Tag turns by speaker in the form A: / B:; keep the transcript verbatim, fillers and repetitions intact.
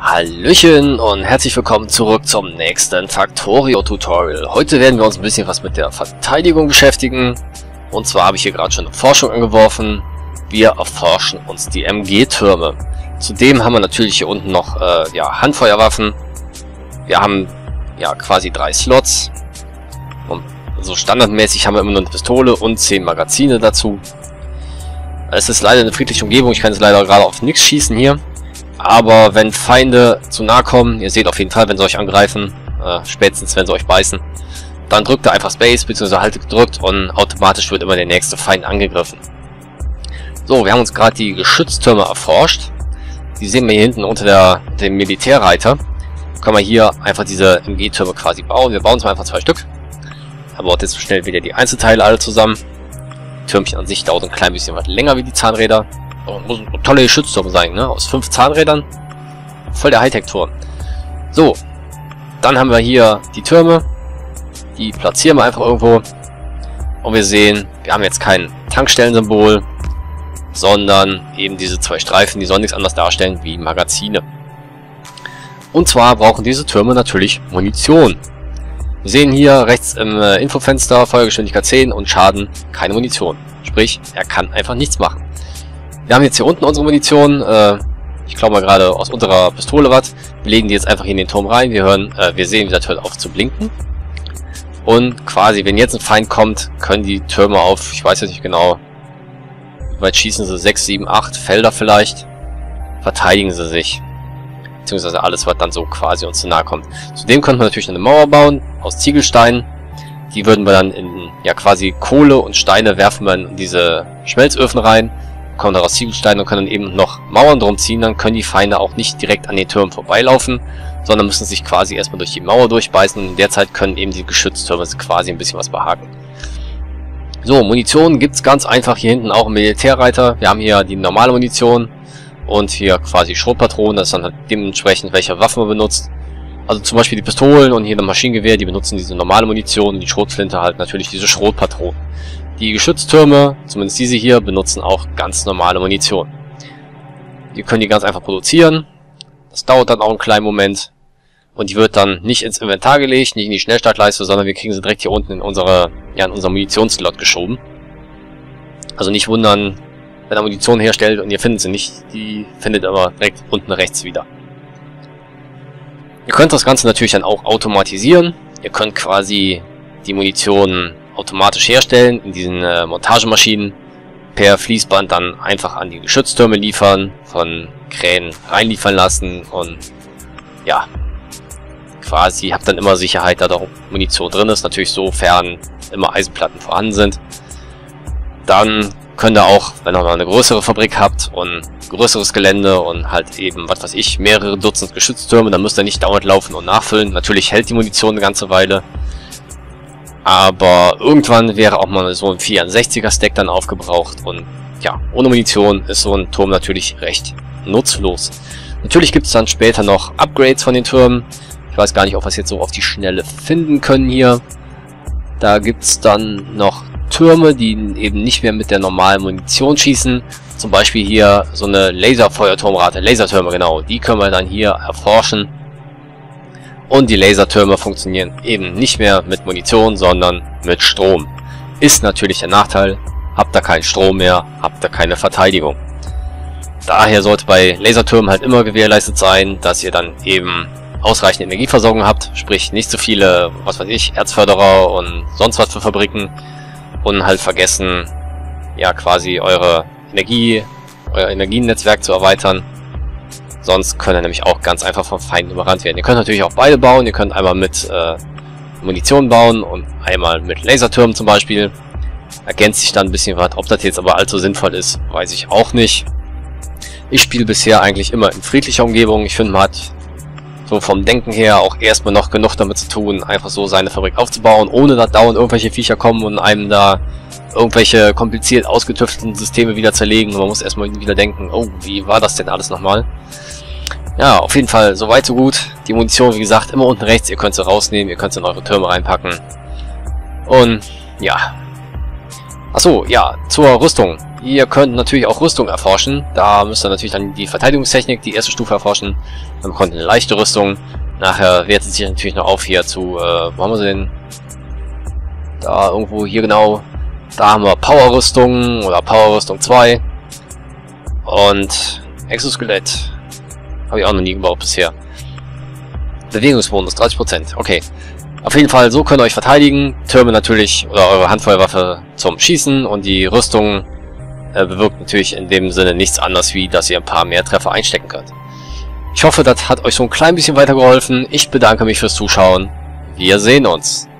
A: Hallöchen und herzlich willkommen zurück zum nächsten Factorio-Tutorial. Heute werden wir uns ein bisschen was mit der Verteidigung beschäftigen. Und zwar habe ich hier gerade schon eine Forschung angeworfen. Wir erforschen uns die M G-Türme. Zudem haben wir natürlich hier unten noch äh, ja, Handfeuerwaffen. Wir haben ja quasi drei Slots. Und so standardmäßig haben wir immer nur eine Pistole und zehn Magazine dazu. Es ist leider eine friedliche Umgebung. Ich kann jetzt leider gerade auf nichts schießen hier. Aber wenn Feinde zu nahe kommen, ihr seht auf jeden Fall, wenn sie euch angreifen, äh, spätestens wenn sie euch beißen, dann drückt ihr einfach Space bzw. haltet gedrückt und automatisch wird immer der nächste Feind angegriffen. So, wir haben uns gerade die Geschütztürme erforscht. Die sehen wir hier hinten unter der, dem Militärreiter. Können wir hier einfach diese M G-Türme quasi bauen. Wir bauen zwar einfach zwei Stück, aber auch jetzt so schnell wieder die Einzelteile alle zusammen. Die Türmchen an sich dauert ein klein bisschen was länger wie die Zahnräder. Oh, muss ein toller Geschützturm sein, ne? Aus fünf Zahnrädern. Voll der Hightech-Turm. So, dann haben wir hier die Türme. Die platzieren wir einfach irgendwo. Und wir sehen, wir haben jetzt kein Tankstellensymbol, sondern eben diese zwei Streifen, die sollen nichts anderes darstellen wie Magazine. Und zwar brauchen diese Türme natürlich Munition. Wir sehen hier rechts im äh, Infofenster Feuergeschwindigkeit zehn und Schaden keine Munition. Sprich, er kann einfach nichts machen. Wir haben jetzt hier unten unsere Munition. Äh, ich glaube mal gerade aus unserer Pistole was. Wir legen die jetzt einfach hier in den Turm rein. Wir hören, äh, wir sehen, wie das hört auf zu blinken. Und quasi, wenn jetzt ein Feind kommt, können die Türme auf, ich weiß jetzt nicht genau, wie weit schießen sie, sechs, sieben, acht Felder vielleicht, verteidigen sie sich. Beziehungsweise alles, was dann so quasi uns zu nahe kommt. Zudem könnte man natürlich eine Mauer bauen aus Ziegelsteinen. Die würden wir dann in, ja quasi Kohle und Steine werfen wir in diese Schmelzöfen rein. Kommen daraus Ziegelsteine und können dann eben noch Mauern drum ziehen, dann können die Feinde auch nicht direkt an den Türmen vorbeilaufen, sondern müssen sich quasi erstmal durch die Mauer durchbeißen und in der Zeit können eben die Geschütztürme quasi ein bisschen was behaken. So, Munition gibt es ganz einfach hier hinten auch im Militärreiter. Wir haben hier die normale Munition und hier quasi Schrotpatronen, das ist dann halt dementsprechend welche Waffen man benutzt. Also zum Beispiel die Pistolen und hier ein Maschinengewehr, die benutzen diese normale Munition, die Schrotflinte halt natürlich diese Schrotpatronen. Die Geschütztürme, zumindest diese hier, benutzen auch ganz normale Munition. Die können die ganz einfach produzieren. Das dauert dann auch einen kleinen Moment. Und die wird dann nicht ins Inventar gelegt, nicht in die Schnellstartleiste, sondern wir kriegen sie direkt hier unten in unsere, ja, in unser Munitionsslot geschoben. Also nicht wundern, wenn er Munition herstellt und ihr findet sie nicht. Die findet ihr aber direkt unten rechts wieder. Ihr könnt das Ganze natürlich dann auch automatisieren. Ihr könnt quasi die Munition automatisch herstellen, in diesen äh, Montagemaschinen per Fließband dann einfach an die Geschütztürme liefern, von Kränen reinliefern lassen und ja, quasi habt dann immer Sicherheit, da doch Munition drin ist, natürlich sofern immer Eisenplatten vorhanden sind. Dann könnt ihr auch, wenn ihr noch eine größere Fabrik habt und größeres Gelände und halt eben, was weiß ich, mehrere Dutzend Geschütztürme, dann müsst ihr nicht dauernd laufen und nachfüllen. Natürlich hält die Munition eine ganze Weile. Aber irgendwann wäre auch mal so ein vierundsechziger Stack dann aufgebraucht und ja, ohne Munition ist so ein Turm natürlich recht nutzlos. Natürlich gibt es dann später noch Upgrades von den Türmen. Ich weiß gar nicht, ob wir es jetzt so auf die Schnelle finden können hier. Da gibt es dann noch Türme, die eben nicht mehr mit der normalen Munition schießen. Zum Beispiel hier so eine Laserfeuerturmrate, Lasertürme genau, die können wir dann hier erforschen. Und die Lasertürme funktionieren eben nicht mehr mit Munition, sondern mit Strom. Ist natürlich der Nachteil, habt ihr keinen Strom mehr, habt ihr keine Verteidigung. Daher sollte bei Lasertürmen halt immer gewährleistet sein, dass ihr dann eben ausreichend Energieversorgung habt, sprich nicht so viele, was weiß ich, Erzförderer und sonst was für Fabriken und halt vergessen, ja quasi eure Energie, euer Energienetzwerk zu erweitern. Sonst können nämlich auch ganz einfach vom Feind überrannt werden. Ihr könnt natürlich auch beide bauen. Ihr könnt einmal mit äh, Munition bauen und einmal mit Lasertürmen zum Beispiel. Ergänzt sich dann ein bisschen was. Ob das jetzt aber allzu sinnvoll ist, weiß ich auch nicht. Ich spiele bisher eigentlich immer in friedlicher Umgebung. Ich finde, man hat so vom Denken her auch erstmal noch genug damit zu tun, einfach so seine Fabrik aufzubauen, ohne dass dauernd irgendwelche Viecher kommen und einem da irgendwelche kompliziert ausgetüftelten Systeme wieder zerlegen. Und man muss erstmal wieder denken, oh, wie war das denn alles nochmal? Ja, auf jeden Fall, soweit so gut. Die Munition, wie gesagt, immer unten rechts. Ihr könnt sie rausnehmen, ihr könnt sie in eure Türme reinpacken. Und, ja. Achso, ja, zur Rüstung. Ihr könnt natürlich auch Rüstung erforschen. Da müsst ihr natürlich dann die Verteidigungstechnik, die erste Stufe erforschen. Dann bekommt ihr eine leichte Rüstung. Nachher wertet sich natürlich noch auf hier zu, äh, wo haben wir sie denn? Da irgendwo hier genau. Da haben wir Power-Rüstung oder Power-Rüstung zwei. Und Exoskelett. Habe ich auch noch nie gebaut bisher. Bewegungsbonus dreißig Prozent. Okay. Auf jeden Fall, so könnt ihr euch verteidigen. Türme natürlich oder eure Handfeuerwaffe zum Schießen und die Rüstung äh, bewirkt natürlich in dem Sinne nichts anderes, wie dass ihr ein paar mehr Treffer einstecken könnt. Ich hoffe, das hat euch so ein klein bisschen weitergeholfen. Ich bedanke mich fürs Zuschauen. Wir sehen uns.